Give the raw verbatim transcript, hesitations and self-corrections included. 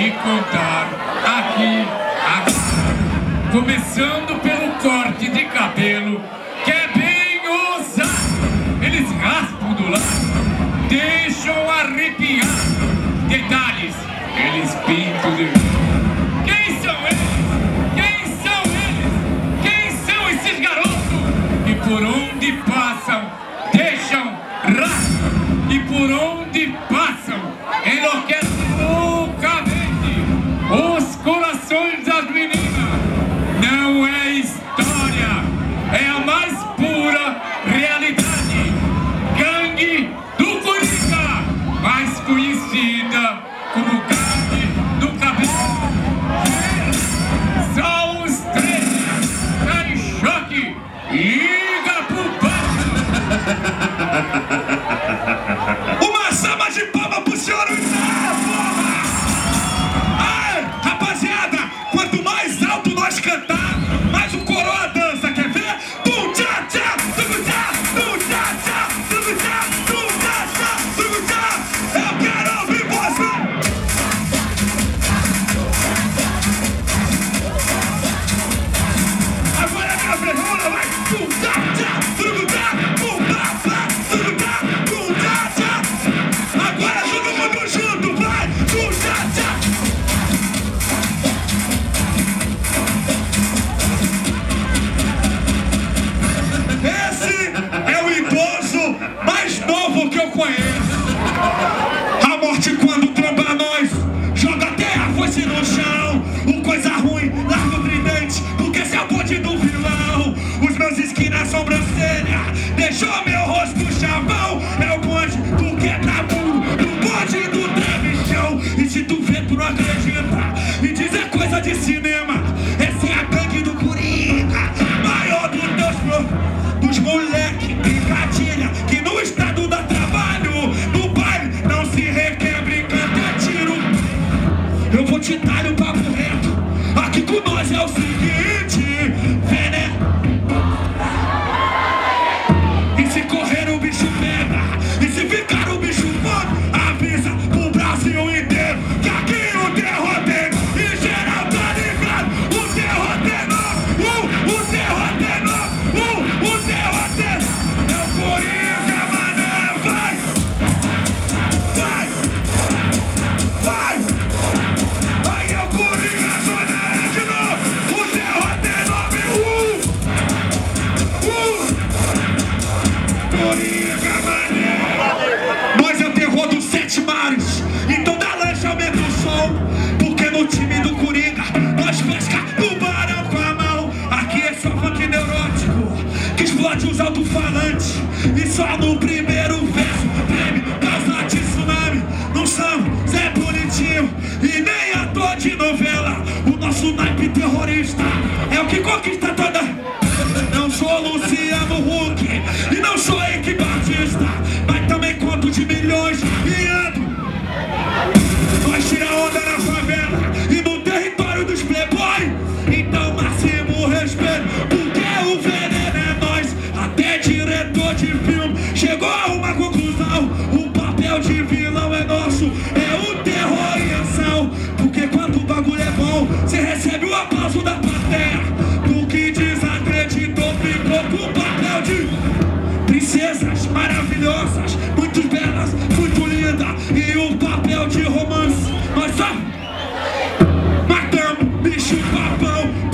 te contar aqui, agora. Começando pelo corte de cabelo, que é bem ousado. Eles raspam do lado, deixam arrepiar. Detalhes, eles pintam de... Quem são eles? Quem são eles? Quem são esses garotos? E por onde passam, deixam rastro. E por onde passam, enlouquecem loucamente os corações das meninas. Não é história, é a mais pura realidade. Gangue do Coringa, mais conhecida como Gangue do Cabelo. Só os três, tá em choque, liga pro baixo. Uma salva de palmas pro senhor Uizar, porra! Ai, rapaziada, quanto mais alto nós cantar, mais o coroa dança, quer ver? Tum tchá tchá, tum tchá, tum tchá tchá, tum tchá, tum tchá tchá, tum tchá. Eu quero ouvir você! Agora minha vez, vamos lá, vai! Tum tchá tchá, tum tchá, tum pá pá, tum tchá, tum tchá tchá. Agora todo mundo junto, vai! Tum tchá tchá. Esse é o idoso mais novo que eu conheço. A morte quando tromba nós, joga até a foice no chão. O coisa ruim, larga o tridente, porque esse é o bonde do vilão. Os meus skins na sobrancelha, deixou meu rosto chavão. É o bonde do que é tabu, do bonde do tremichão. E se tu vê, tu não acredita, e dizer coisa de cinema. Essa é a gangue do Coringa, maior dos teus pro... Dos moleque picadilha, que no estado dá trabalho. No baile não se requebra, canta é tiro. Eu vou te dar um papo reto, aqui com nós é o seguinte, vê né? E se correr o bicho pega, e se ficar o bicho morto, avisa pro Brasil inteiro que aqui o terror tem. E geral tá ligado, o terror tem nome, uh, o terror tem nome, uh, o terror tem. É o Coringa, mané, vai! Vai! Vai! Aí é o Coringa, mané, de novo! O terror tem nome, uh! Uh! Coringa, mané! Nós é o terror dos sete mares, então dá lancha, aumenta o som, porque no time do Coringa nós pesca tubarão com a mão. Aqui é só funk neurótico, que explode os alto-falantes, e só no primeiro verso prêmio causa de tsunami. Não somos Zé Bonitinho e nem ator de novela. O nosso naipe terrorista é o que conquista toda. Não sou Luciano Huck e não sou Eike Batista, mas também conto de milhões e ando. Nós tira onda na favela e no território dos playboy. Então máximo respeito, porque o veneno é nós. Até diretor de filme chegou a uma conclusão: o papel de vilão é nosso, é o terror em ação. Porque quando o bagulho é bom, você recebe o aplauso da plateia. Do que desacreditou, ficou com o papel de princesas maravilhosas, muito belas, muito lindas, e o papel de romance. Nós só matamos bicho papão.